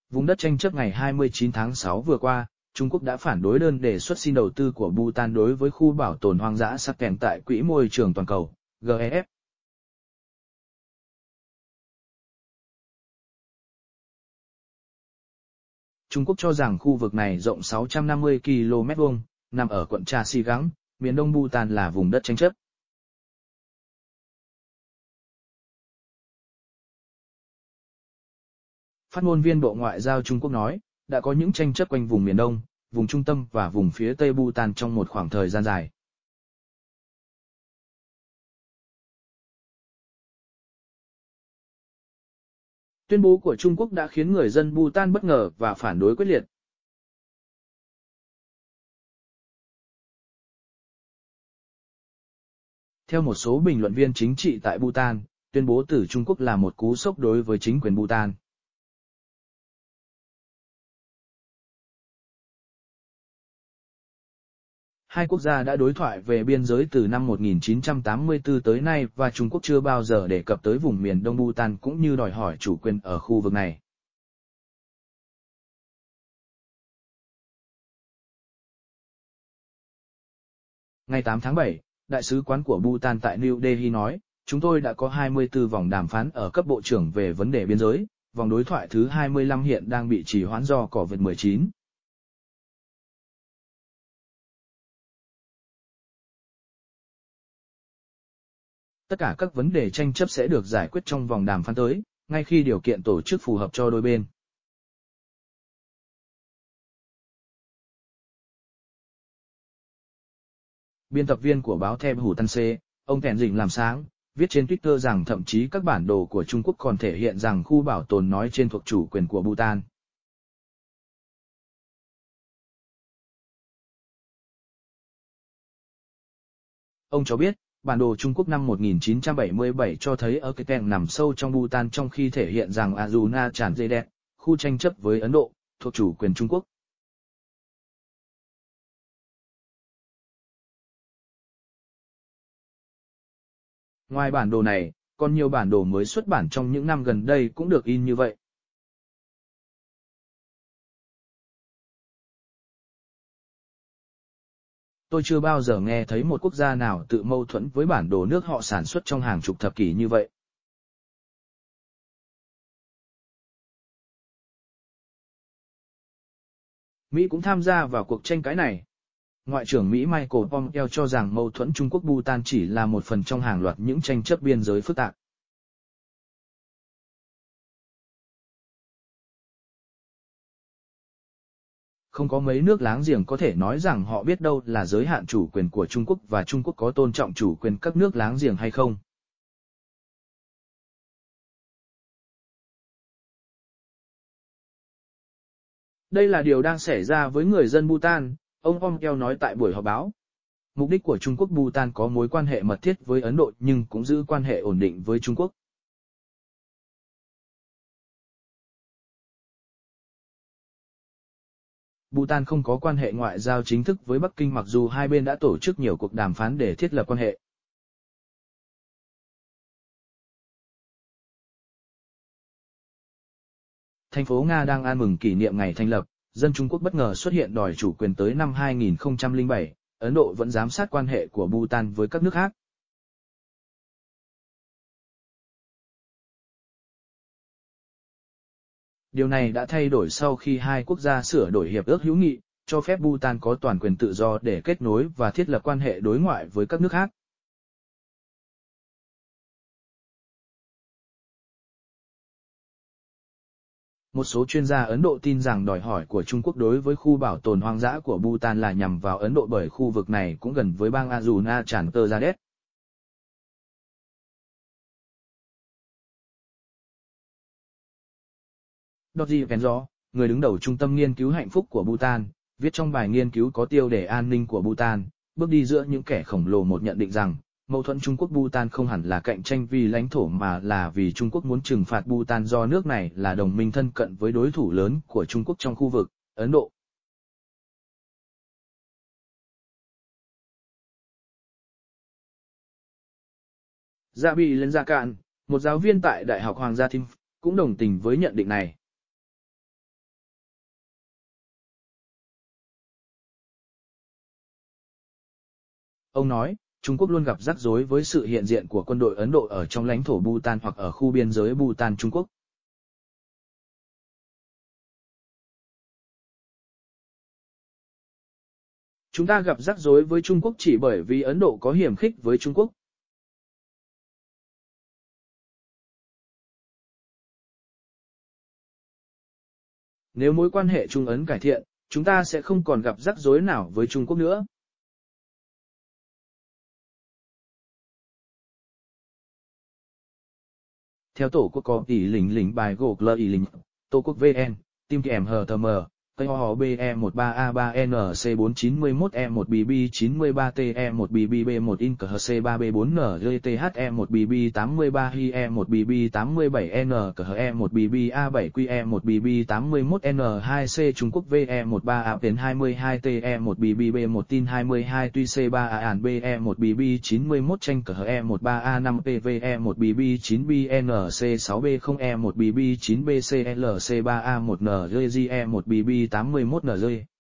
Vùng đất tranh chấp ngày 29 tháng 6 vừa qua, Trung Quốc đã phản đối đơn đề xuất xin đầu tư của Bhutan đối với khu bảo tồn hoang dã Sakeng tại Quỹ môi trường toàn cầu, GEF. Trung Quốc cho rằng khu vực này rộng 650 km2, nằm ở quận Cha Sigang, miền đông Bhutan là vùng đất tranh chấp. Phát ngôn viên Bộ Ngoại giao Trung Quốc nói, đã có những tranh chấp quanh vùng miền đông, vùng trung tâm và vùng phía tây Bhutan trong một khoảng thời gian dài. Tuyên bố của Trung Quốc đã khiến người dân Bhutan bất ngờ và phản đối quyết liệt. Theo một số bình luận viên chính trị tại Bhutan, tuyên bố từ Trung Quốc là một cú sốc đối với chính quyền Bhutan. Hai quốc gia đã đối thoại về biên giới từ năm 1984 tới nay và Trung Quốc chưa bao giờ đề cập tới vùng miền đông Bhutan cũng như đòi hỏi chủ quyền ở khu vực này. Ngày 8 tháng 7, Đại sứ quán của Bhutan tại New Delhi nói, chúng tôi đã có 24 vòng đàm phán ở cấp bộ trưởng về vấn đề biên giới, vòng đối thoại thứ 25 hiện đang bị trì hoãn do COVID-19. Tất cả các vấn đề tranh chấp sẽ được giải quyết trong vòng đàm phán tới, ngay khi điều kiện tổ chức phù hợp cho đôi bên. Biên tập viên của báo The Bhutan Se, ông Thẹn Dĩnh làm sáng, viết trên Twitter rằng thậm chí các bản đồ của Trung Quốc còn thể hiện rằng khu bảo tồn nói trên thuộc chủ quyền của Bhutan. Ông cho biết, bản đồ Trung Quốc năm 1977 cho thấy ở Keteng nằm sâu trong Bhutan trong khi thể hiện rằng Arunachal Pradesh, khu tranh chấp với Ấn Độ, thuộc chủ quyền Trung Quốc. Ngoài bản đồ này, còn nhiều bản đồ mới xuất bản trong những năm gần đây cũng được in như vậy. Tôi chưa bao giờ nghe thấy một quốc gia nào tự mâu thuẫn với bản đồ nước họ sản xuất trong hàng chục thập kỷ như vậy. Mỹ cũng tham gia vào cuộc tranh cãi này. Ngoại trưởng Mỹ Michael Pompeo cho rằng mâu thuẫn Trung Quốc-Bhutan chỉ là một phần trong hàng loạt những tranh chấp biên giới phức tạp. Không có mấy nước láng giềng có thể nói rằng họ biết đâu là giới hạn chủ quyền của Trung Quốc và Trung Quốc có tôn trọng chủ quyền các nước láng giềng hay không. Đây là điều đang xảy ra với người dân Bhutan, ông Pompeo nói tại buổi họp báo. Mục đích của Trung Quốc-Bhutan có mối quan hệ mật thiết với Ấn Độ nhưng cũng giữ quan hệ ổn định với Trung Quốc. Bhutan không có quan hệ ngoại giao chính thức với Bắc Kinh mặc dù hai bên đã tổ chức nhiều cuộc đàm phán để thiết lập quan hệ. Thành phố Nga đang an mừng kỷ niệm ngày thành lập, dân Trung Quốc bất ngờ xuất hiện đòi chủ quyền tới năm 2007, Ấn Độ vẫn giám sát quan hệ của Bhutan với các nước khác. Điều này đã thay đổi sau khi hai quốc gia sửa đổi hiệp ước hữu nghị, cho phép Bhutan có toàn quyền tự do để kết nối và thiết lập quan hệ đối ngoại với các nước khác. Một số chuyên gia Ấn Độ tin rằng đòi hỏi của Trung Quốc đối với khu bảo tồn hoang dã của Bhutan là nhằm vào Ấn Độ bởi khu vực này cũng gần với bang Arunachal Pradesh. Dorji Penjo, người đứng đầu Trung tâm Nghiên cứu Hạnh phúc của Bhutan, viết trong bài nghiên cứu có tiêu đề An ninh của Bhutan, bước đi giữa những kẻ khổng lồ một nhận định rằng, mâu thuẫn Trung Quốc-Bhutan không hẳn là cạnh tranh vì lãnh thổ mà là vì Trung Quốc muốn trừng phạt Bhutan do nước này là đồng minh thân cận với đối thủ lớn của Trung Quốc trong khu vực, Ấn Độ. Dạ bị lên Gia Cạn, một giáo viên tại Đại học Hoàng gia Thiêm, cũng đồng tình với nhận định này. Ông nói, Trung Quốc luôn gặp rắc rối với sự hiện diện của quân đội Ấn Độ ở trong lãnh thổ Bhutan hoặc ở khu biên giới Bhutan Trung Quốc. Chúng ta gặp rắc rối với Trung Quốc chỉ bởi vì Ấn Độ có hiềm khích với Trung Quốc. Nếu mối quan hệ Trung Ấn cải thiện, chúng ta sẽ không còn gặp rắc rối nào với Trung Quốc nữa. Theo tổ quốc có tỷ lĩnh bài gộp lờ lĩnh, tổ quốc VN, tim kèm hờ tờ mờ. TE13E13NC492TE1BB1INCHC3B4NJTHE1BB81BB81NE2C Trung Quốc VE13APN22TE1BB1 tin 22 tuy C3AN BE1BB91 tranh CHE1BA5PVE1BB9BNC6B0E1BB9BCLC3A1NJE1BB81NJ